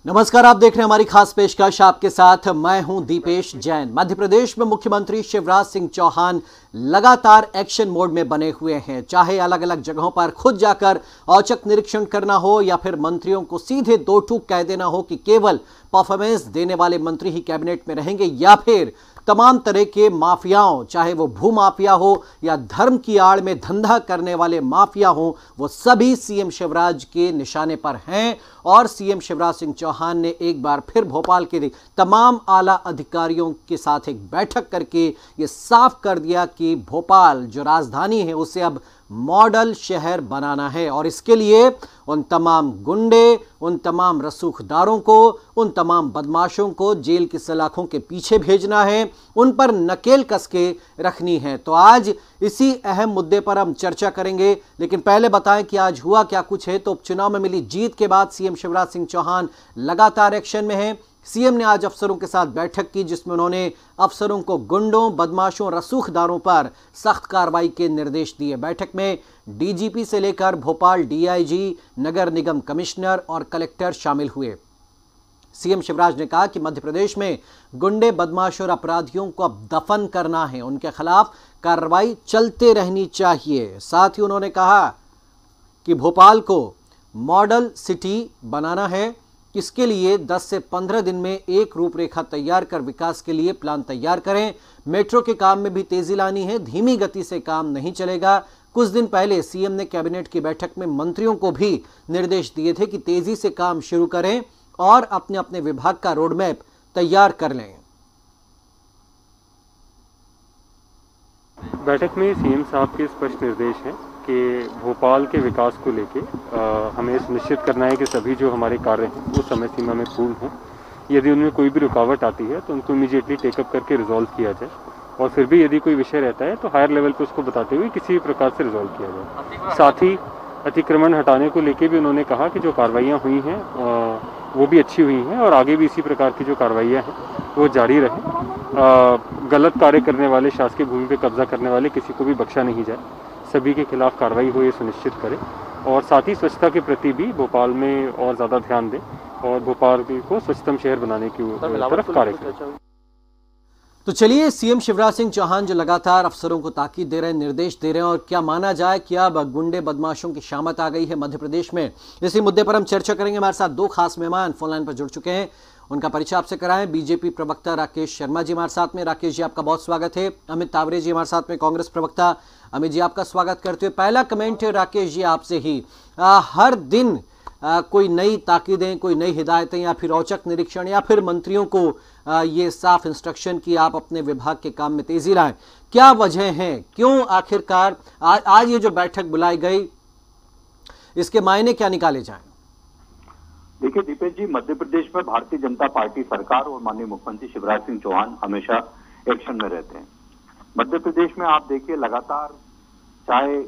नमस्कार, आप देख रहे हैं हमारी खास पेशकश। आपके साथ मैं हूं दीपेश जैन। मध्य प्रदेश में मुख्यमंत्री शिवराज सिंह चौहान लगातार एक्शन मोड में बने हुए हैं। चाहे अलग अलग जगहों पर खुद जाकर औचक निरीक्षण करना हो या फिर मंत्रियों को सीधे दो टूक कह देना हो कि केवल परफॉर्मेंस देने वाले मंत्री ही कैबिनेट में रहेंगे, या फिर तमाम तरह के माफियाओं, चाहे वो भू माफिया हो या धर्म की आड़ में धंधा करने वाले माफिया हो, वो सभी सीएम शिवराज के निशाने पर हैं। और सीएम शिवराज सिंह चौहान ने एक बार फिर भोपाल के तमाम आला अधिकारियों के साथ एक बैठक करके ये साफ कर दिया कि भोपाल जो राजधानी है उसे अब मॉडल शहर बनाना है, और इसके लिए उन तमाम गुंडे, उन तमाम रसूखदारों को, उन तमाम बदमाशों को जेल की सलाखों के पीछे भेजना है, उन पर नकेल कस के रखनी है। तो आज इसी अहम मुद्दे पर हम चर्चा करेंगे, लेकिन पहले बताएं कि आज हुआ क्या कुछ है। तो उपचुनाव में मिली जीत के बाद सीएम शिवराज सिंह चौहान लगातार एक्शन में हैं। सीएम ने आज अफसरों के साथ बैठक की, जिसमें उन्होंने अफसरों को गुंडों, बदमाशों, रसूखदारों पर सख्त कार्रवाई के निर्देश दिए। बैठक में डीजीपी से लेकर भोपाल डीआईजी, नगर निगम कमिश्नर और कलेक्टर शामिल हुए। सीएम शिवराज ने कहा कि मध्य प्रदेश में गुंडे, बदमाश और अपराधियों को अब दफन करना है, उनके खिलाफ कार्रवाई चलते रहनी चाहिए। साथ ही उन्होंने कहा कि भोपाल को मॉडल सिटी बनाना है। इसके लिए 10 से 15 दिन में एक रूपरेखा तैयार कर विकास के लिए प्लान तैयार करें। मेट्रो के काम में भी तेजी लानी है, धीमी गति से काम नहीं चलेगा। कुछ दिन पहले सीएम ने कैबिनेट की बैठक में मंत्रियों को भी निर्देश दिए थे कि तेजी से काम शुरू करें और अपने अपने विभाग का रोडमैप तैयार कर लें। बैठक में सीएम साहब के स्पष्ट निर्देश हैं कि भोपाल के विकास को लेके हमें सुनिश्चित करना है कि सभी जो हमारे कार्य हैं वो समय सीमा में पूर्ण हों। यदि उनमें कोई भी रुकावट आती है तो उनको इमीडिएटली टेकअप करके रिजॉल्व किया जाए, और फिर भी यदि कोई विषय रहता है तो हायर लेवल पे उसको बताते हुए किसी भी प्रकार से रिजॉल्व किया जाए। साथ ही अतिक्रमण हटाने को लेके भी उन्होंने कहा कि जो कार्रवाइयाँ हुई हैं वो भी अच्छी हुई हैं, और आगे भी इसी प्रकार की जो कार्रवाइयाँ हैं वो जारी रहें। गलत कार्य करने वाले, शासकीय भूमि पे कब्जा करने वाले किसी को भी बख्शा नहीं जाए, सभी के खिलाफ कार्रवाई हो ये सुनिश्चित करें। और साथ ही स्वच्छता के प्रति भी भोपाल में और ज़्यादा ध्यान दें और भोपाल को स्वच्छतम शहर बनाने की तरफ कार्य करें। तो चलिए, सीएम शिवराज सिंह चौहान जो लगातार अफसरों को ताकीद दे रहे हैं, निर्देश दे रहे हैं, और क्या माना जाए कि अब गुंडे बदमाशों की शामत आ गई है मध्य प्रदेश में, इसी मुद्दे पर हम चर्चा करेंगे। हमारे साथ दो खास मेहमान फोन लाइन पर जुड़ चुके हैं, उनका परिचय आपसे कराएं। बीजेपी प्रवक्ता राकेश शर्मा जी हमारे साथ में। राकेश जी, आपका बहुत स्वागत है। अमित तावरे जी हमारे साथ में, कांग्रेस प्रवक्ता। अमित जी, आपका स्वागत करते हुए पहला कमेंट है राकेश जी आपसे ही। हर दिन कोई नई ताकीदें, कोई नई हिदायतें या फिर औचक निरीक्षण या फिर मंत्रियों को ये साफ इंस्ट्रक्शन कि आप अपने विभाग के काम में तेजी लाएं, क्या वजह है? क्यों आखिरकार आज ये जो बैठक बुलाई गई, इसके मायने क्या निकाले जाएं? देखिए दीपेश जी, मध्य प्रदेश में भारतीय जनता पार्टी सरकार और माननीय मुख्यमंत्री शिवराज सिंह चौहान हमेशा एक्शन में रहते हैं। मध्य प्रदेश में आप देखिए लगातार, चाहे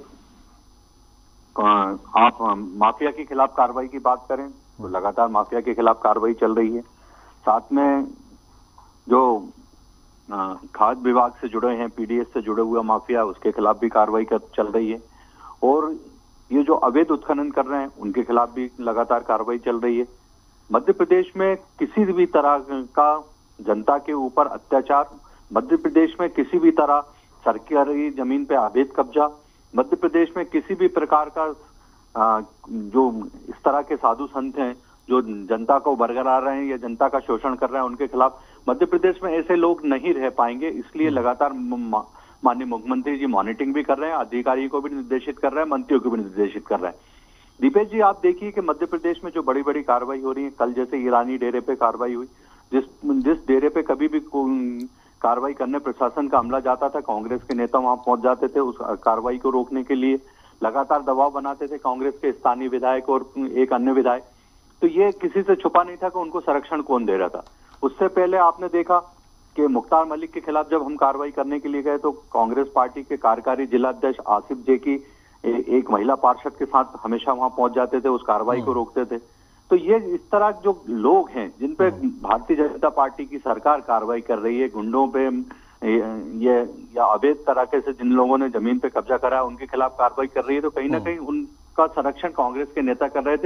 आप माफिया के खिलाफ कार्रवाई की बात करें तो लगातार माफिया के खिलाफ कार्रवाई चल रही है। साथ में जो खाद्य विभाग से जुड़े हैं, पीडीएस से जुड़े हुए माफिया, उसके खिलाफ भी कार्रवाई चल रही है। और ये जो अवैध उत्खनन कर रहे हैं उनके खिलाफ भी लगातार कार्रवाई चल रही है। मध्य प्रदेश में किसी भी तरह का जनता के ऊपर अत्याचार, मध्य प्रदेश में किसी भी तरह सरकारी जमीन पे अवैध कब्जा, मध्य प्रदेश में किसी भी प्रकार का जो इस तरह के साधु संत हैं जो जनता को बरगला रहे हैं या जनता का शोषण कर रहे हैं, उनके खिलाफ मध्य प्रदेश में ऐसे लोग नहीं रह पाएंगे। इसलिए लगातार माननीय मुख्यमंत्री जी मॉनिटरिंग भी कर रहे हैं, अधिकारियों को भी निर्देशित कर रहे हैं, मंत्रियों को भी निर्देशित कर रहे हैं। दीपेश जी, आप देखिए कि मध्य प्रदेश में जो बड़ी बड़ी कार्रवाई हो रही है, कल जैसे ईरानी डेरे पे कार्रवाई हुई, जिस डेरे पे कभी भी कार्रवाई करने प्रशासन का अमला जाता था, कांग्रेस के नेता वहां पहुंच जाते थे उस कार्रवाई को रोकने के लिए, लगातार दबाव बनाते थे कांग्रेस के स्थानीय विधायक और एक अन्य विधायक। तो ये किसी से छुपा नहीं था कि उनको संरक्षण कौन दे रहा था। उससे पहले आपने देखा कि मुख्तार मलिक के खिलाफ जब हम कार्रवाई करने के लिए गए तो कांग्रेस पार्टी के कार्यकारी जिला अध्यक्ष आसिफ जे की एक महिला पार्षद के साथ हमेशा वहां पहुंच जाते थे, उस कार्रवाई को रोकते थे। तो ये इस तरह जो लोग हैं जिन पे भारतीय जनता पार्टी की सरकार कार्रवाई कर रही है, गुंडों पे ये या अवैध तरीके से जिन लोगों ने जमीन पे कब्जा करा है उनके खिलाफ कार्रवाई कर रही है, तो कहीं ना कहीं उनका संरक्षण कांग्रेस के नेता कर रहे थे।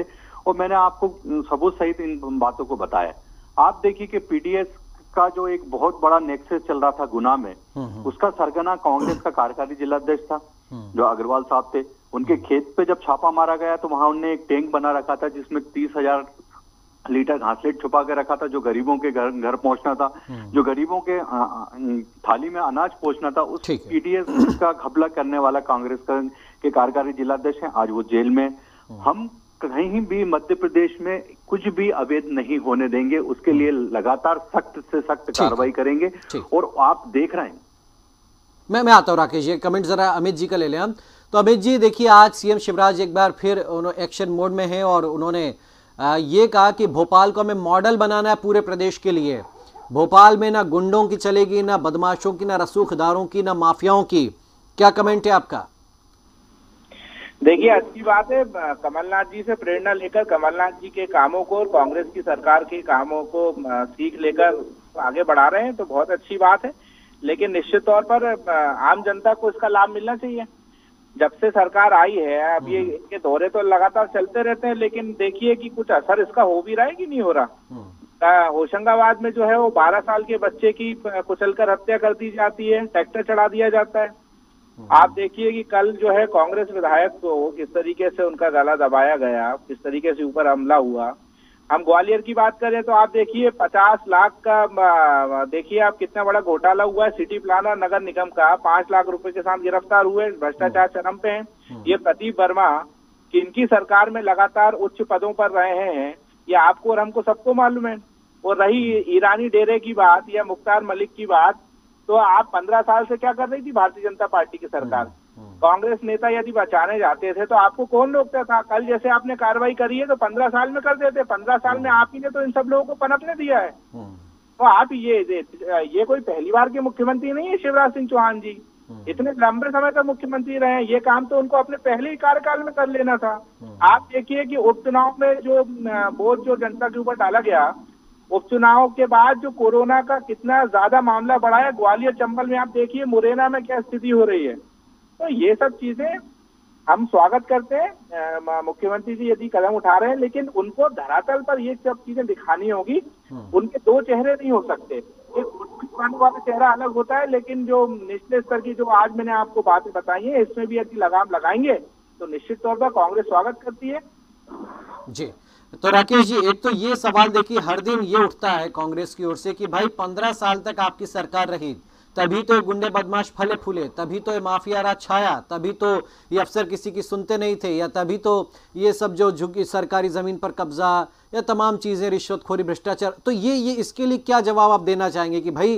और मैंने आपको सबूत सहित इन बातों को बताया। आप देखिए कि पीडीएस का जो एक बहुत बड़ा नेक्सस चल रहा था गुना में, उसका सरगना कांग्रेस का कार्यकारी जिलाध्यक्ष था जो अग्रवाल साहब थे। उनके खेत पे जब छापा मारा गया तो वहां उन्होंने एक टैंक बना रखा था जिसमें 30,000 लीटर घासलेट छुपा के रखा था, जो गरीबों के घर पहुंचना था, जो गरीबों के थाली में अनाज पहुंचना था। उस पीडीएस का घपला करने वाला कांग्रेस के कार्यकारी जिलाध्यक्ष हैं, आज वो जेल में। हम कहीं भी मध्य प्रदेश में कुछ भी अवैध नहीं होने देंगे, उसके लिए लगातार सख्त से सख्त कार्रवाई करेंगे। और आप देख रहे हैं, मैं आता हूँ राकेश जी, कमेंट जरा अमित जी का ले लें हम। तो अमित जी देखिए, आज सीएम शिवराज एक बार फिर एक्शन मोड में है और उन्होंने ये कहा कि भोपाल को हमें मॉडल बनाना है पूरे प्रदेश के लिए। भोपाल में ना गुंडों की चलेगी, ना बदमाशों की, ना रसूखदारों की, ना माफियाओं की। क्या कमेंट है आपका? देखिए, अच्छी बात है, कमलनाथ जी से प्रेरणा लेकर कमलनाथ जी के कामों को और कांग्रेस की सरकार के कामों को सीख लेकर आगे बढ़ा रहे हैं, तो बहुत अच्छी बात है। लेकिन निश्चित तौर पर आम जनता को इसका लाभ मिलना चाहिए। जब से सरकार आई है, अब ये इनके दौरे तो लगातार चलते रहते हैं, लेकिन देखिए कि कुछ असर इसका हो भी रहा है कि नहीं हो रहा। होशंगाबाद में जो है वो 12 साल के बच्चे की कुचलकर हत्या कर दी जाती है, ट्रैक्टर चढ़ा दिया जाता है। आप देखिए कि कल जो है कांग्रेस विधायक को किस तरीके से उनका गला दबाया गया, किस तरीके से ऊपर हमला हुआ। हम ग्वालियर की बात करें तो आप देखिए 50 लाख का, देखिए आप कितना बड़ा घोटाला हुआ है सिटी प्लानर नगर निगम का, 5 लाख रुपए के साथ गिरफ्तार हुए, भ्रष्टाचार चरम पे हैं। ये प्रदीप वर्मा किनकी सरकार में लगातार उच्च पदों पर रहे हैं, ये आपको और हमको सबको मालूम है। और रही ईरानी डेरे की बात या मुख्तार मलिक की बात, तो आप 15 साल से क्या कर रही थी भारतीय जनता पार्टी की सरकार? कांग्रेस नेता यदि बचाने जाते थे तो आपको कौन रोकता था? कल जैसे आपने कार्रवाई करी है तो 15 साल में कर देते। 15 साल में आप ही ने तो इन सब लोगों को पनपने दिया है। तो आप ये कोई पहली बार के मुख्यमंत्री नहीं है शिवराज सिंह चौहान जी, इतने लंबे समय तक मुख्यमंत्री रहे हैं। ये काम तो उनको अपने पहले ही कार्यकाल में कर लेना था। आप देखिए कि उपचुनाव में जो बोझ जो जनता के ऊपर डाला गया, उपचुनाव के बाद जो कोरोना का कितना ज्यादा मामला बढ़ा है, ग्वालियर चंबल में आप देखिए, मुरैना में क्या स्थिति हो रही है। तो ये सब चीजें हम स्वागत करते हैं, मुख्यमंत्री जी यदि कदम उठा रहे हैं, लेकिन उनको धरातल पर ये सब चीजें दिखानी होगी। उनके दो चेहरे नहीं हो सकते, एक वाला चेहरा अलग होता है, लेकिन जो निचले स्तर की जो आज मैंने आपको बातें बताई है, इसमें भी यदि लगाम लगाएंगे तो निश्चित तौर पर कांग्रेस स्वागत करती है। जी, तो राकेश जी, एक तो ये सवाल देखिए हर दिन ये उठता है कांग्रेस की ओर से कि भाई 15 साल तक आपकी सरकार रही, तभी तो ये गुंडे बदमाश फले फूले, तभी तो ये माफिया राज छाया, तभी तो ये अफसर किसी की सुनते नहीं थे, या तभी तो ये सब जो झुकी सरकारी जमीन पर कब्जा या तमाम चीजें, रिश्वतखोरी, भ्रष्टाचार। तो ये इसके लिए क्या जवाब आप देना चाहेंगे कि भाई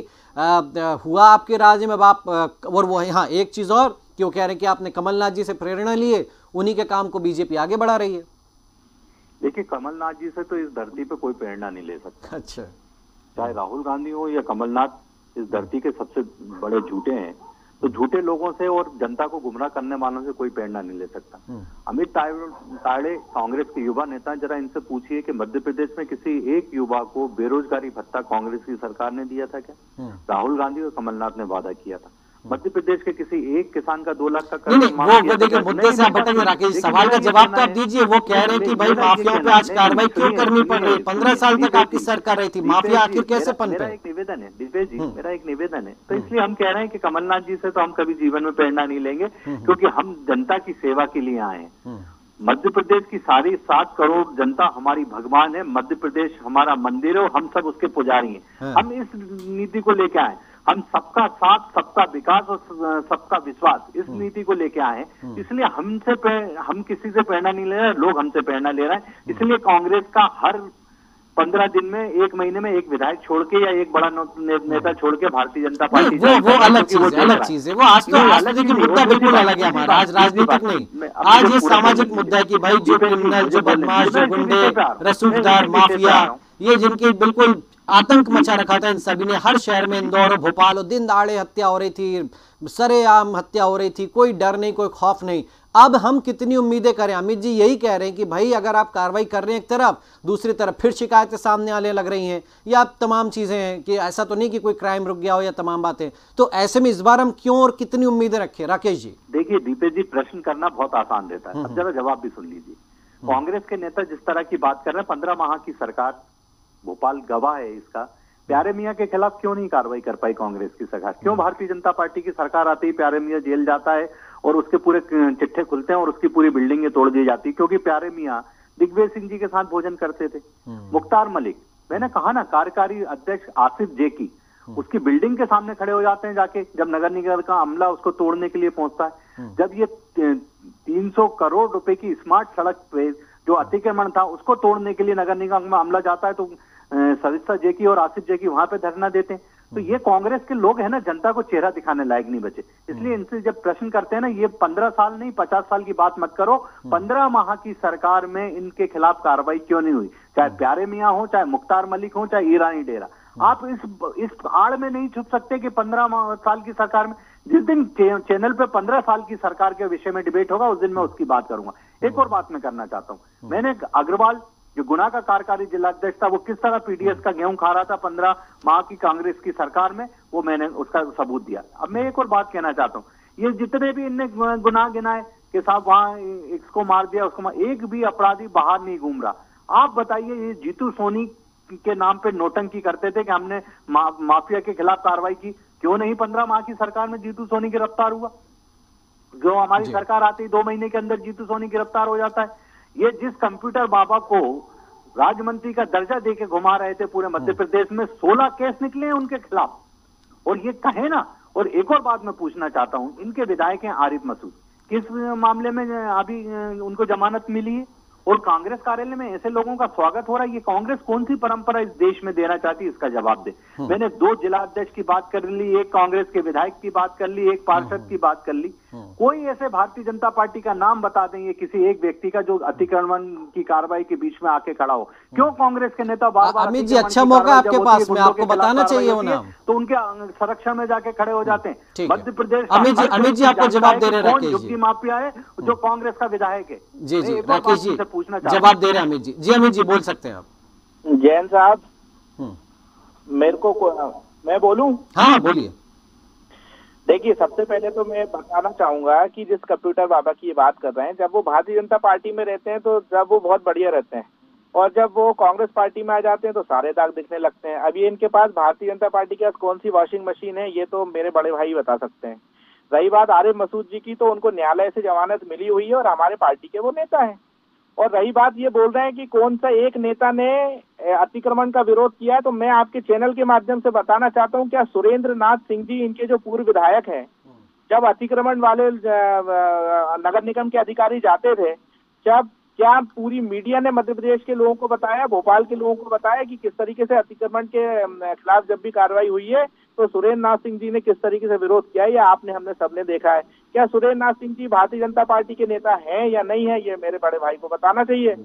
हुआ आपके राज्य में बाप? और वो यहाँ एक चीज और क्यों कह रहे हैं कि आपने कमलनाथ जी से प्रेरणा लिए, उन्हीं के काम को बीजेपी आगे बढ़ा रही है। देखिए, कमलनाथ जी से तो इस धरती पे कोई प्रेरणा नहीं ले सकता। अच्छा, चाहे राहुल गांधी हो या कमलनाथ, इस धरती के सबसे बड़े झूठे हैं। तो झूठे लोगों से और जनता को गुमराह करने वालों से कोई प्रेरणा नहीं ले सकता। अमित ताड़े कांग्रेस के युवा नेता, जरा इनसे पूछिए कि मध्य प्रदेश में किसी एक युवा को बेरोजगारी भत्ता कांग्रेस की सरकार ने दिया था क्या? राहुल गांधी और कमलनाथ ने वादा किया था। मध्य प्रदेश के किसी एक किसान का 2 लाख का कर्ज वो देखिए मुद्दे से आप भटक राकेश, सवाल का जवाब तो आप दीजिए। वो कह रहे हैं कि भाई माफियाओं पे आज कार्रवाई क्यों करनी पड़ रही? 15 साल तक आपकी सरकार रही थी, माफिया आखिर कैसे पनपे? मेरा एक निवेदन है दिपेश जी, मेरा एक निवेदन है। तो इसलिए हम कह रहे हैं कि कमलनाथ जी से तो हम कभी जीवन में प्रेरणा नहीं लेंगे, क्योंकि हम जनता की सेवा के लिए आए हैं। मध्य प्रदेश की सारी 7 करोड़ जनता हमारी भगवान है। मध्य प्रदेश हमारा मंदिर है, हम सब उसके पुजारी हैं। हम इस नीति को लेके आए, हम सबका साथ, सबका विकास और सबका विश्वास, इस नीति को लेके आए हैं। इसलिए हम किसी से प्रेरणा नहीं ले रहे, लोग हमसे प्रेरणा ले रहे हैं। इसलिए कांग्रेस का हर 15 दिन में, 1 महीने में एक विधायक छोड़ के या एक बड़ा नेता छोड़ के भारतीय जनता पार्टी वो अलग चीज है। वो आज तो देखिए मुद्दा बिल्कुल अलग है हमारा, आज राजनीतिक नहीं, आज ये सामाजिक मुद्दा है कि भाई जो क्रिमिनल, जो बदमाश, जो गुंडे, रसूखदार, माफिया, ये जिनकी बिल्कुल आतंक मचा रखा था इन सभी ने। हर शहर में, इंदौर और भोपाल, दिन दहाड़े हत्या हो रही थी, सरेआम हत्या हो रही थी, कोई डर नहीं, कोई खौफ नहीं। अब हम कितनी उम्मीदें करें? अमित जी यही कह रहे हैं कि भाई अगर आप कार्रवाई कर रहे हैं एक तरफ, दूसरी तरफ फिर शिकायतें सामने आने लग रही हैं, या तमाम चीजें हैं कि ऐसा तो नहीं कि कोई क्राइम रुक गया हो या तमाम बातें। तो ऐसे में इस बार हम क्यों और कितनी उम्मीदें रखें? राकेश जी, देखिए दीपेश जी, प्रश्न करना बहुत आसान रहता है, अब जरा जवाब भी सुन लीजिए। कांग्रेस के नेता जिस तरह की बात कर रहे हैं, 15 माह की सरकार, भोपाल गवाह है इसका, प्यारे मियां के खिलाफ क्यों नहीं कार्रवाई कर पाई कांग्रेस की सरकार? क्यों भारतीय जनता पार्टी की सरकार आते ही प्यारे मियां जेल जाता है और उसके पूरे चिट्ठे खुलते हैं और उसकी पूरी बिल्डिंगें तोड़ दी जाती है? क्योंकि प्यारे मियां दिग्विजय सिंह जी के साथ भोजन करते थे। मुख्तार मलिक, मैंने कहा ना, कार्यकारी अध्यक्ष आसिफ जेकी उसकी बिल्डिंग के सामने खड़े हो जाते हैं जाके, जब नगर निगम का अमला उसको तोड़ने के लिए पहुंचता है। जब ये 300 करोड़ रुपए की स्मार्ट सड़क पे जो अतिक्रमण था उसको तोड़ने के लिए नगर निगम में अमला जाता है, तो सविता जेकी और आसिफ जेकी वहां पे धरना देते हैं। तो ये कांग्रेस के लोग है ना, जनता को चेहरा दिखाने लायक नहीं बचे। इसलिए इनसे जब प्रश्न करते हैं ना, ये 15 साल नहीं 50 साल की बात मत करो, 15 माह की सरकार में इनके खिलाफ कार्रवाई क्यों नहीं हुई? चाहे प्यारे मियां हो, चाहे मुख्तार मलिक हो, चाहे ईरानी डेरा, आप इस आड़ में नहीं छुप सकते कि 15 साल की सरकार में, जिस दिन चैनल पे 15 साल की सरकार के विषय में डिबेट होगा उस दिन मैं उसकी बात करूंगा। एक और बात मैं करना चाहता हूं, मैंने अग्रवाल जो गुना का कार्यकारी जिलाध्यक्ष था, वो किस तरह पीडीएस का गेहूं खा रहा था 15 माह की कांग्रेस की सरकार में, वो मैंने उसका सबूत दिया। अब मैं एक और बात कहना चाहता हूँ, ये जितने भी इनने गुनाह गिनाए कि साहब वहां इसको मार दिया उसको एक भी अपराधी बाहर नहीं घूम रहा। आप बताइए, ये जीतू सोनी के नाम पे नोटंकी करते थे कि हमने माफिया के खिलाफ कार्रवाई की, क्यों नहीं 15 माह की सरकार में जीतू सोनी गिरफ्तार हुआ? जो हमारी सरकार आती है 2 महीने के अंदर जीतू सोनी गिरफ्तार हो जाता है। ये जिस कंप्यूटर बाबा को राज्य मंत्री का दर्जा देके घुमा रहे थे पूरे मध्य प्रदेश में, 16 केस निकले हैं उनके खिलाफ। और ये कहे ना, और एक और बात मैं पूछना चाहता हूं, इनके विधायक हैं आरिफ मसूद, किस मामले में अभी उनको जमानत मिली है? और कांग्रेस कार्यालय में ऐसे लोगों का स्वागत हो रहा है। ये कांग्रेस कौन सी परंपरा इस देश में देना चाहती है, इसका जवाब दे। मैंने 2 जिला अध्यक्ष की बात कर ली, एक कांग्रेस के विधायक की बात कर ली, एक पार्षद की बात कर ली। कोई ऐसे भारतीय जनता पार्टी का नाम बता देंगे किसी एक व्यक्ति का जो अतिक्रमण की कार्रवाई के बीच में आके खड़ा हो? क्यों कांग्रेस के नेता बार-बार अमित जी, अच्छा मौका आपके पास में, आपको बताना चाहिए वो नाम, तो उनके संरक्षण में जाके खड़े हो जाते हैं। मध्य प्रदेश अमित जी आपको जवाब दे रहे हैं, राकेश जी, माफिया है जो कांग्रेस का विधायक है। जी जी राकेश जी जवाब दे रहे हैं अमित जी। जी अमित जी बोल सकते हैं आप। जैन साहब, मेरे को मैं बोलूं? हाँ बोलिए। देखिए, सबसे पहले तो मैं बताना चाहूंगा कि जिस कंप्यूटर बाबा की ये बात कर रहे हैं, जब वो भारतीय जनता पार्टी में रहते हैं तो जब वो बहुत बढ़िया रहते हैं, और जब वो कांग्रेस पार्टी में आ जाते हैं तो सारे दाग दिखने लगते हैं। अभी इनके पास भारतीय जनता पार्टी के पास कौन सी वॉशिंग मशीन है, ये तो मेरे बड़े भाई बता सकते हैं। रही बात आरिफ मसूद जी की, तो उनको न्यायालय से जमानत मिली हुई है और हमारे पार्टी के वो नेता है। और रही बात ये बोल रहे हैं कि कौन सा एक नेता ने अतिक्रमण का विरोध किया है, तो मैं आपके चैनल के माध्यम से बताना चाहता हूं, क्या सुरेंद्र नाथ सिंह जी, इनके जो पूर्व विधायक हैं, जब अतिक्रमण वाले नगर निगम के अधिकारी जाते थे, जब क्या पूरी मीडिया ने मध्य प्रदेश के लोगों को बताया, भोपाल के लोगों को बताया कि किस तरीके से अतिक्रमण के खिलाफ जब भी कार्रवाई हुई है तो सुरेंद्र नाथ सिंह जी ने किस तरीके से विरोध किया है, या आपने हमने सबने देखा है? क्या सुरेंद्र नाथ सिंह जी भारतीय जनता पार्टी के नेता हैं या नहीं है, ये मेरे बड़े भाई को बताना चाहिए।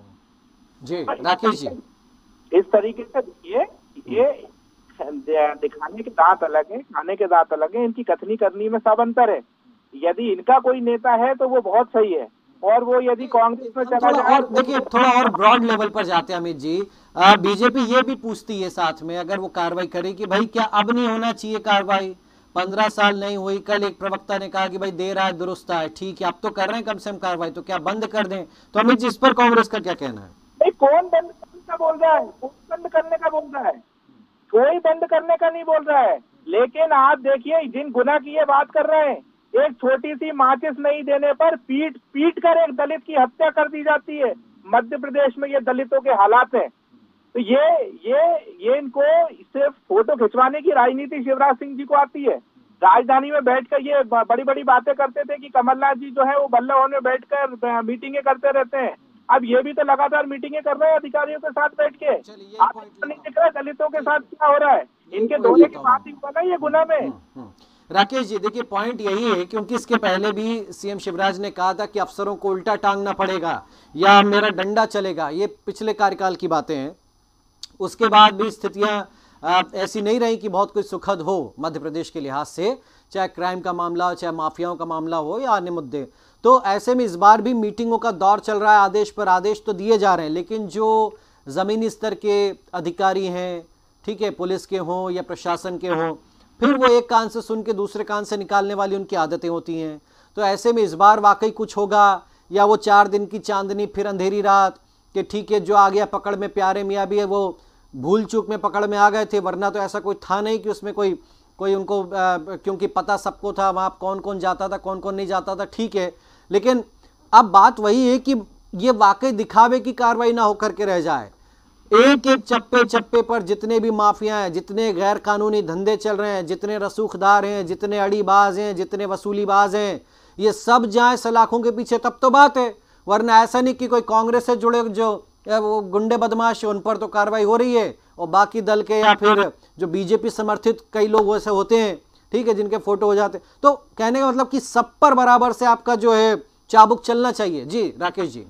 जी राकेश जी, इस तरीके से देखिए, ये दिखाने के दांत अलग है, खाने के दांत अलग है, इनकी कथनी करनी में सब अंतर है। यदि इनका कोई नेता है तो वो बहुत सही है, और वो यदि कांग्रेस में चला जाए। और देखिए, थोड़ा और ब्रॉड लेवल पर जाते हैं अमित जी, बीजेपी ये भी पूछती है साथ में, अगर वो कार्रवाई करे कि भाई क्या अब नहीं होना चाहिए कार्रवाई, 15 साल नहीं हुई। कल एक प्रवक्ता ने कहा कि भाई देर आए दुरुस्त आए, ठीक है अब तो कर रहे हैं कम से कम कार्रवाई, तो क्या बंद कर दें? तो अमित जी इस पर कांग्रेस का क्या कहना है? नहीं, कौन बंद करने का बोल रहा है? कौन बंद करने का बोल रहा है? कोई बंद करने का नहीं बोल रहा है। लेकिन आप देखिए, जिन गुना की ये बात कर रहे हैं, एक छोटी सी माचिस नहीं देने पर पीट कर एक दलित की हत्या कर दी जाती है। मध्य प्रदेश में ये दलितों के हालात हैं। तो ये इनको सिर्फ फोटो खिंचवाने की राजनीति शिवराज सिंह जी को आती है। राजधानी में बैठकर ये बड़ी बड़ी बातें करते थे कि कमलनाथ जी जो है वो बल्लभ भवन में बैठकर मीटिंगें करते रहते हैं। अब ये भी तो लगातार मीटिंगें कर रहे हैं अधिकारियों के साथ बैठ के। आपको नहीं दिख रहा दलितों के साथ क्या हो रहा है? इनके धोने की बात ही बना ये गुना में। राकेश जी देखिए, पॉइंट यही है, क्योंकि इसके पहले भी सीएम शिवराज ने कहा था कि अफसरों को उल्टा टांगना पड़ेगा या मेरा डंडा चलेगा, ये पिछले कार्यकाल की बातें हैं। उसके बाद भी स्थितियां ऐसी नहीं रही कि बहुत कुछ सुखद हो मध्य प्रदेश के लिहाज से, चाहे क्राइम का मामला हो, चाहे माफियाओं का मामला हो या अन्य मुद्दे। तो ऐसे में इस बार भी मीटिंगों का दौर चल रहा है, आदेश पर आदेश तो दिए जा रहे हैं, लेकिन जो जमीनी स्तर के अधिकारी हैं, ठीक है, पुलिस के हों या प्रशासन के हों, फिर वो एक कान से सुन के दूसरे कान से निकालने वाली उनकी आदतें होती हैं। तो ऐसे में इस बार वाकई कुछ होगा या वो 4 दिन की चांदनी फिर अंधेरी रात कि ठीक है जो आ गया पकड़ में, प्यारे मियाँ भी है वो भूल चूक में पकड़ में आ गए थे, वरना तो ऐसा कोई था नहीं कि उसमें कोई उनको क्योंकि पता सबको था वहाँ कौन कौन जाता था कौन कौन नहीं जाता था, ठीक है। लेकिन अब बात वही है कि ये वाकई दिखावे की कार्रवाई ना होकर के रह जाए। एक एक चप्पे चप्पे पर जितने भी माफिया हैं, जितने गैर कानूनी धंधे चल रहे हैं, जितने रसूखदार हैं, जितने अड़ीबाज हैं, जितने वसूलीबाज हैं, ये सब जाएं सलाखों के पीछे तब तो बात है। वरना ऐसा नहीं कि कोई कांग्रेस से जुड़े जो वो गुंडे बदमाश है उन पर तो कार्रवाई हो रही है और बाकी दल के या फिर जो बीजेपी समर्थित कई लोग वैसे होते हैं, ठीक है, जिनके फोटो हो जाते। तो कहने का मतलब कि सब पर बराबर से आपका जो है चाबुक चलना चाहिए। जी राकेश जी।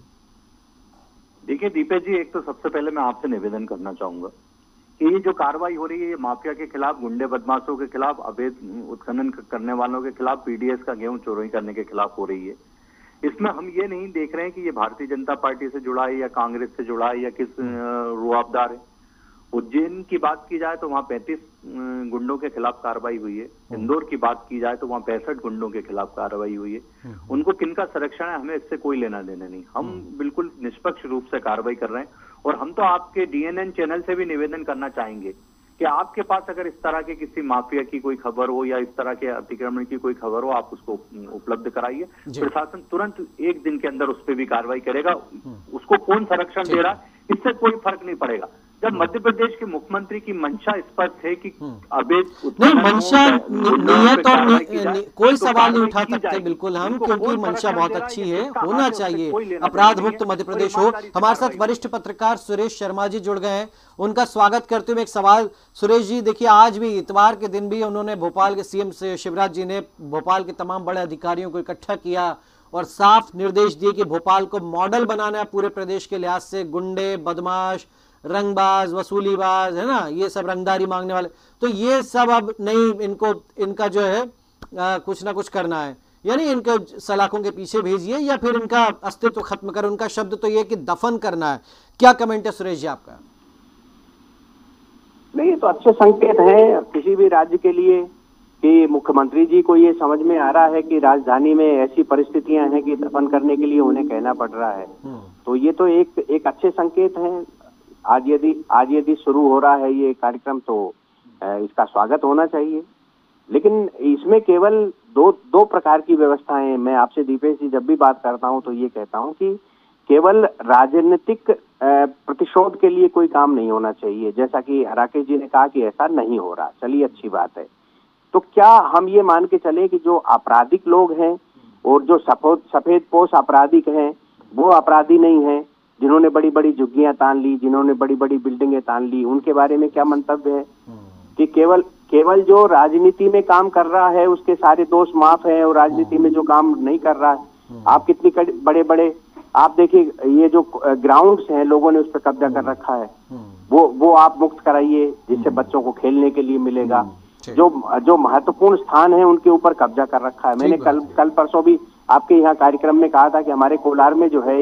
देखिए दीपेश जी, एक तो सबसे पहले मैं आपसे निवेदन करना चाहूंगा कि ये जो कार्रवाई हो रही है ये माफिया के खिलाफ, गुंडे बदमाशों के खिलाफ, अवैध उत्खनन करने वालों के खिलाफ, पीडीएस का गेहूं चोरी करने के खिलाफ हो रही है। इसमें हम ये नहीं देख रहे हैं कि ये भारतीय जनता पार्टी से जुड़ा है या कांग्रेस से जुड़ा है या किस रुआबदार है। उज्जैन की बात की जाए तो वहाँ 35 गुंडों के खिलाफ कार्रवाई हुई है। इंदौर की बात की जाए तो वहाँ 65 गुंडों के खिलाफ कार्रवाई हुई है। उनको किनका संरक्षण है हमें इससे कोई लेना देना नहीं, हम बिल्कुल निष्पक्ष रूप से कार्रवाई कर रहे हैं। और हम तो आपके डीएनएन चैनल से भी निवेदन करना चाहेंगे कि आपके पास अगर इस तरह के किसी माफिया की कोई खबर हो या इस तरह के अतिक्रमण की कोई खबर हो, आप उसको उपलब्ध कराइए। प्रशासन तुरंत 1 दिन के अंदर उस पर भी कार्रवाई करेगा। उसको कौन संरक्षण दे रहा है इससे कोई फर्क नहीं पड़ेगा। जब मध्य प्रदेश के मुख्यमंत्री की मंशा स्पष्ट है कि अवैध नहीं मंशा नियत और कोई सवाल नहीं उठा सकते बिल्कुल हम, क्योंकि मंशा बहुत अच्छी है, होना चाहिए अपराध मुक्त मध्य प्रदेश हो। हमारे साथ वरिष्ठ पत्रकार सुरेश शर्मा जी जुड़ गए हैं, उनका स्वागत करते हुए एक सवाल। सुरेश जी देखिए, आज भी इतवार के दिन भी उन्होंने भोपाल के सीएम शिवराज जी ने भोपाल के तमाम बड़े अधिकारियों को इकट्ठा किया और साफ निर्देश दिए कि भोपाल को मॉडल बनाना है पूरे प्रदेश के लिहाज से। गुंडे बदमाश, रंगबाज, वसूलीबाज, है ना, ये सब रंगदारी मांगने वाले, तो ये सब अब नहीं, इनका जो है कुछ ना कुछ करना है, यानी इनके सलाखों के पीछे भेजिए या फिर इनका अस्तित्व खत्म कर। उनका शब्द तो ये कि दफन करना है। क्या कमेंट है सुरेश जी आपका? नहीं, तो अच्छे संकेत हैं किसी भी राज्य के लिए कि मुख्यमंत्री जी को ये समझ में आ रहा है कि राजधानी में ऐसी परिस्थितियां हैं कि दफन करने के लिए उन्हें कहना पड़ रहा है। तो ये तो एक अच्छे संकेत हैं। आज यदि शुरू हो रहा है ये कार्यक्रम तो इसका स्वागत होना चाहिए। लेकिन इसमें केवल दो प्रकार की व्यवस्थाएं, मैं आपसे दीपेश जी जब भी बात करता हूं तो ये कहता हूं कि केवल राजनीतिक प्रतिशोध के लिए कोई काम नहीं होना चाहिए। जैसा कि राकेश जी ने कहा कि ऐसा नहीं हो रहा, चलिए अच्छी बात है। तो क्या हम ये मान के चले कि जो आपराधिक लोग हैं और जो सफेद पोश आपराधिक हैं वो अपराधी नहीं हैं? जिन्होंने बड़ी बड़ी झुग्गियां तान ली, जिन्होंने बड़ी बड़ी बिल्डिंगें तान ली, उनके बारे में क्या मंतव्य है कि केवल जो राजनीति में काम कर रहा है उसके सारे दोष माफ है और राजनीति में जो काम नहीं कर रहा है, आप कितनी बड़े बड़े आप देखिए ये जो ग्राउंड्स हैं लोगों ने उस पर कब्जा कर रखा है, वो आप मुक्त कराइए जिससे बच्चों को खेलने के लिए मिलेगा। जो महत्वपूर्ण स्थान है उनके ऊपर कब्जा कर रखा है। मैंने कल परसों भी आपके यहाँ कार्यक्रम में कहा था कि हमारे कोलार में जो है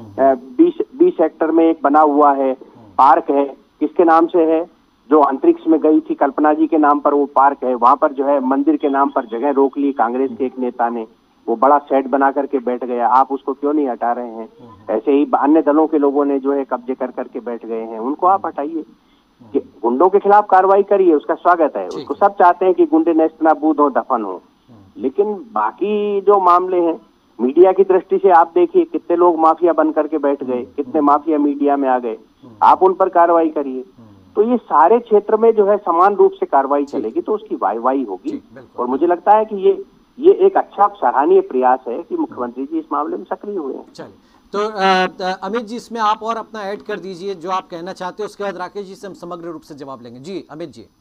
एक 20 सेक्टर में एक बना हुआ है पार्क है, किसके नाम से है? जो अंतरिक्ष में गई थी कल्पना जी के नाम पर वो पार्क है। वहां पर जो है मंदिर के नाम पर जगह रोक ली कांग्रेस के एक नेता ने, वो बड़ा सेट बना करके बैठ गया। आप उसको क्यों नहीं हटा रहे हैं? ऐसे ही अन्य दलों के लोगों ने जो है कब्जे कर करके बैठ गए हैं, उनको आप हटाइए। गुंडों के खिलाफ कार्रवाई करिए, उसका स्वागत है। उसको सब चाहते हैं कि गुंडे नेस्त नाबूद हो, दफन हो। लेकिन बाकी जो मामले हैं मीडिया की दृष्टि से आप देखिए कितने लोग माफिया बन करके बैठ गए, कितने माफिया मीडिया में आ गए, आप उन पर कार्रवाई करिए। तो ये सारे क्षेत्र में जो है समान रूप से कार्रवाई चलेगी तो उसकी वाहवाही होगी। और मुझे लगता है कि ये एक अच्छा सराहनीय प्रयास है कि मुख्यमंत्री जी इस मामले में सक्रिय हुए हैं। चलिए, तो अमित जी इसमें आप और अपना ऐड कर दीजिए जो आप कहना चाहते हैं, उसके बाद राकेश जी से हम समग्र रूप से जवाब लेंगे। जी अमित जी।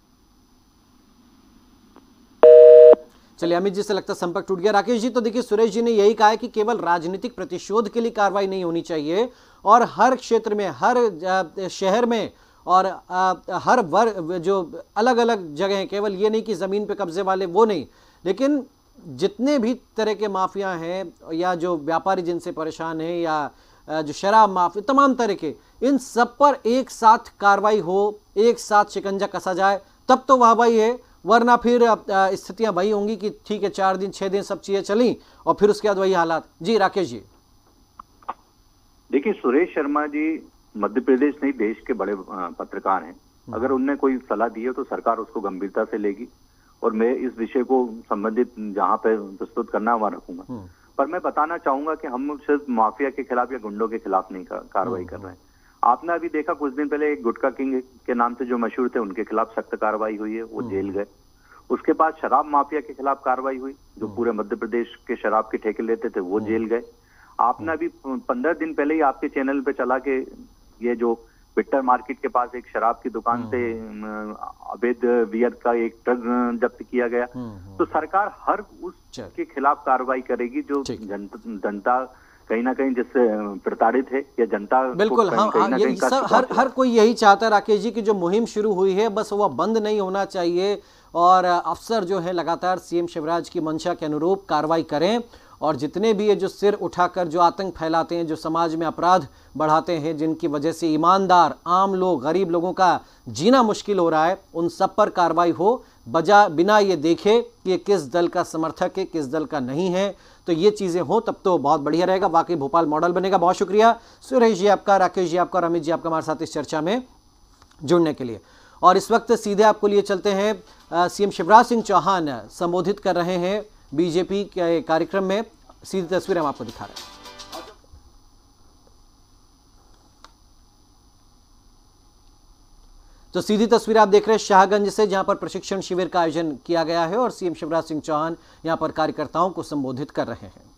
चलिए, अमित जी से लगता है संपर्क टूट गया। राकेश जी, तो देखिए सुरेश जी ने यही कहा है कि केवल राजनीतिक प्रतिशोध के लिए कार्रवाई नहीं होनी चाहिए और हर क्षेत्र में, हर शहर में और हर वर्ग जो अलग अलग जगह हैं, केवल ये नहीं कि जमीन पे कब्जे वाले वो नहीं, लेकिन जितने भी तरह के माफिया हैं या जो व्यापारी जिनसे परेशान हैं या जो शराब माफिया, तमाम तरह के, इन सब पर एक साथ कार्रवाई हो, एक साथ शिकंजा कसा जाए, तब तो वाहवाही है। वरना फिर स्थितियां वही होंगी कि ठीक है 4 दिन 6 दिन सब चीजें चली और फिर उसके बाद वही हालात। जी राकेश जी। देखिए, सुरेश शर्मा जी मध्य प्रदेश नहीं देश के बड़े पत्रकार हैं। अगर उनने कोई सलाह दी है तो सरकार उसको गंभीरता से लेगी और मैं इस विषय को संबंधित जहां पे प्रस्तुत करना वहां रखूंगा। पर मैं बताना चाहूंगा कि हम सिर्फ माफिया के खिलाफ या गुंडों के खिलाफ नहीं कार्रवाई कर रहे हैं। आपने अभी देखा कुछ दिन पहले एक गुटखा किंग के नाम से जो मशहूर थे, उनके खिलाफ सख्त कार्रवाई हुई है, वो जेल गए। उसके बाद शराब माफिया के खिलाफ कार्रवाई हुई, जो पूरे मध्य प्रदेश के शराब के ठेके लेते थे, वो जेल गए। आपने अभी 15 दिन पहले ही आपके चैनल पे चला के ये जो पिट्टर मार्केट के पास एक शराब की दुकान से अवैध बियर का एक ट्रक जब्त किया गया। तो सरकार हर उसके खिलाफ कार्रवाई करेगी जो जनता कहीं ना कहीं जिससे प्रताड़ित है या जनता। बिल्कुल, हाँ, ये सब हर कोई यही चाहता है राकेश जी की जो मुहिम शुरू हुई है बस वह बंद नहीं होना चाहिए और अफसर जो है लगातार सीएम शिवराज की मंशा के अनुरूप कार्रवाई करें और जितने भी ये जो सिर उठाकर जो आतंक फैलाते हैं, जो समाज में अपराध बढ़ाते हैं, जिनकी वजह से ईमानदार आम लोग, गरीब लोगों का जीना मुश्किल हो रहा है, उन सब पर कार्रवाई हो, बिना ये देखे कि ये किस दल का समर्थक है, किस दल का नहीं है। तो ये चीज़ें हो तब तो बहुत बढ़िया रहेगा, वाकई भोपाल मॉडल बनेगा। बहुत शुक्रिया सुरेश जी आपका, राकेश जी आपका और अमित जी आपका हमारे साथ इस चर्चा में जुड़ने के लिए। और इस वक्त सीधे आपको लिए चलते हैं, सीएम शिवराज सिंह चौहान संबोधित कर रहे हैं बीजेपी के कार्यक्रम में। सीधी तस्वीर हम आपको दिखा रहे हैं। तो सीधी तस्वीर आप देख रहे हैं शाहगंज से, जहां पर प्रशिक्षण शिविर का आयोजन किया गया है और सीएम शिवराज सिंह चौहान यहां पर कार्यकर्ताओं को संबोधित कर रहे हैं।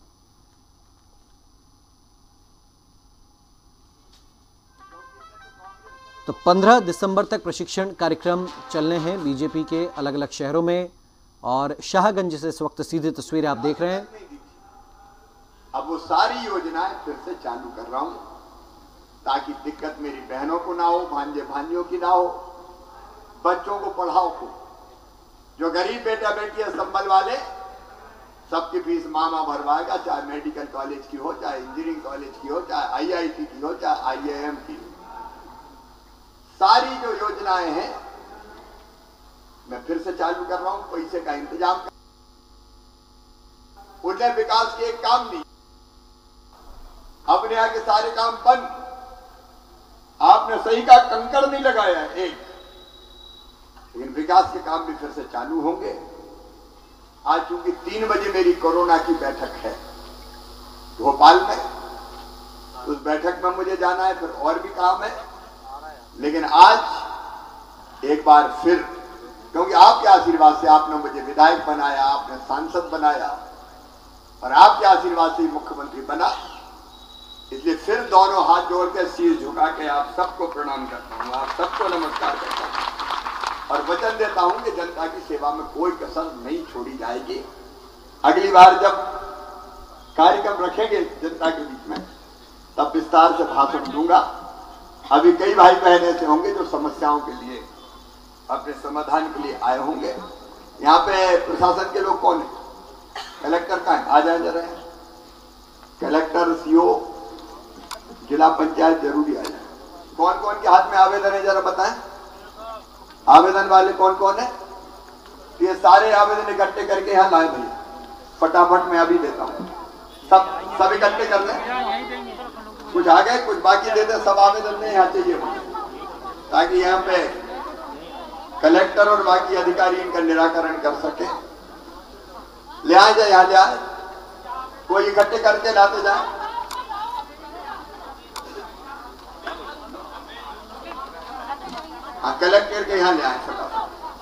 तो 15 दिसंबर तक प्रशिक्षण कार्यक्रम चलने हैं बीजेपी के अलग अलग शहरों में और शाहगंज से इस वक्त सीधी तस्वीरें आप देख रहे हैं। अब वो सारी योजनाएं फिर से चालू कर रहा हूं ताकि दिक्कत मेरी बहनों को ना हो, भांजे भांजियों की ना हो, बच्चों को पढ़ाओ को। जो गरीब बेटा बेटी है संबल वाले, सबकी फीस मामा भरवाएगा, चाहे मेडिकल कॉलेज की हो, चाहे इंजीनियरिंग कॉलेज की हो, चाहे आईआईटी की हो, चाहे आईआईएम की हो। सारी जो योजनाएं हैं मैं फिर से चालू कर रहा हूं, पैसे का इंतजाम कर। उन्हें विकास के एक काम नहीं, अपने यहाँ के सारे काम बंद। आपने सही का कंकड़ नहीं लगाया एक, लेकिन विकास के काम भी फिर से चालू होंगे। आज चूंकि 3 बजे मेरी कोरोना की बैठक है भोपाल में, उस बैठक में मुझे जाना है, फिर और भी काम है। लेकिन आज एक बार फिर, क्योंकि आपके आशीर्वाद से आपने मुझे विधायक बनाया, आपने सांसद बनाया और आपके आशीर्वाद से मुख्यमंत्री बना, इसलिए फिर दोनों हाथ जोड़ के शीश झुका के आप सबको प्रणाम करता हूं, आप सबको नमस्कार करता हूं और वचन देता हूं कि जनता की सेवा में कोई कसर नहीं छोड़ी जाएगी। अगली बार जब कार्यक्रम रखेंगे जनता के बीच में, तब विस्तार से भाषण दूंगा। अभी कई भाई बहन ऐसे होंगे जो समस्याओं के लिए, अपने समाधान के लिए आए होंगे। यहाँ पे प्रशासन के लोग कौन है? कलेक्टर का है, आ जाए जरा। कलेक्टर, सीओ, जिला पंचायत जरूरी आ जाए। कौन कौन के हाथ में आवेदन है जरा बताएं। आवेदन वाले कौन कौन है? ये सारे आवेदन इकट्ठे करके यहाँ लाए भैया, फटाफट मैं अभी देता हूँ। सब इकट्ठे कर लें। कुछ आ गए, कुछ बाकी दे दे। सब आवेदन में यहाँ चाहिए ताकि यहाँ पे कलेक्टर और बाकी अधिकारी इनका निराकरण कर सके। ले आए जाए, यहाँ ले आए, कोई इकट्ठे करके लाते जाए। हाँ, कलेक्टर के यहाँ ले आए फटाफट।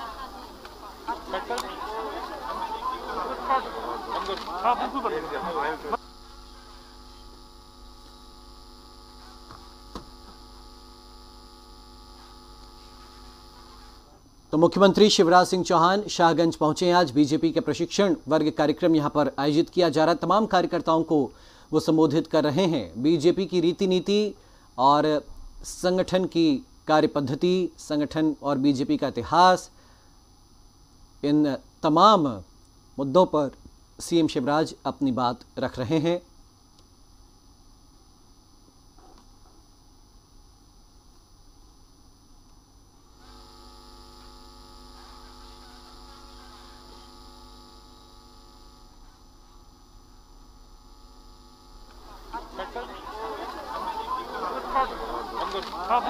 तो मुख्यमंत्री शिवराज सिंह चौहान शाहगंज पहुंचे हैं। आज बीजेपी के प्रशिक्षण वर्ग कार्यक्रम यहां पर आयोजित किया जा रहा है। तमाम कार्यकर्ताओं को वो संबोधित कर रहे हैं। बीजेपी की रीति नीति और संगठन की कार्य पद्धति, संगठन और बीजेपी का इतिहास, इन तमाम मुद्दों पर सीएम शिवराज अपनी बात रख रहे हैं।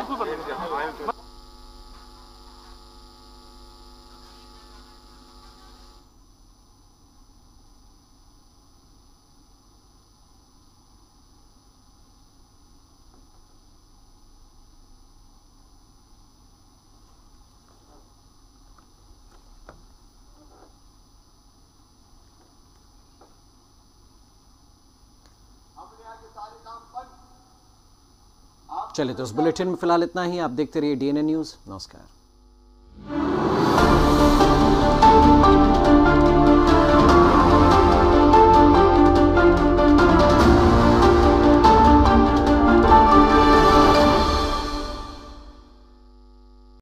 चलिए तो इस बुलेटिन में फिलहाल इतना ही। आप देखते रहिए डीएनए न्यूज़। नमस्कार।